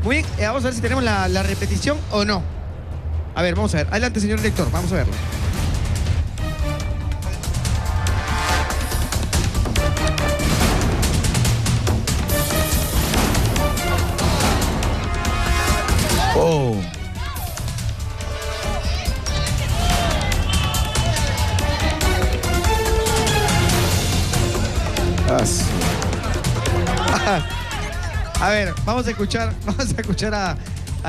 Muy bien, vamos a ver si tenemos la repetición o no. A ver, vamos a ver. Adelante, señor director, vamos a verlo. Oh. A ver, vamos a escuchar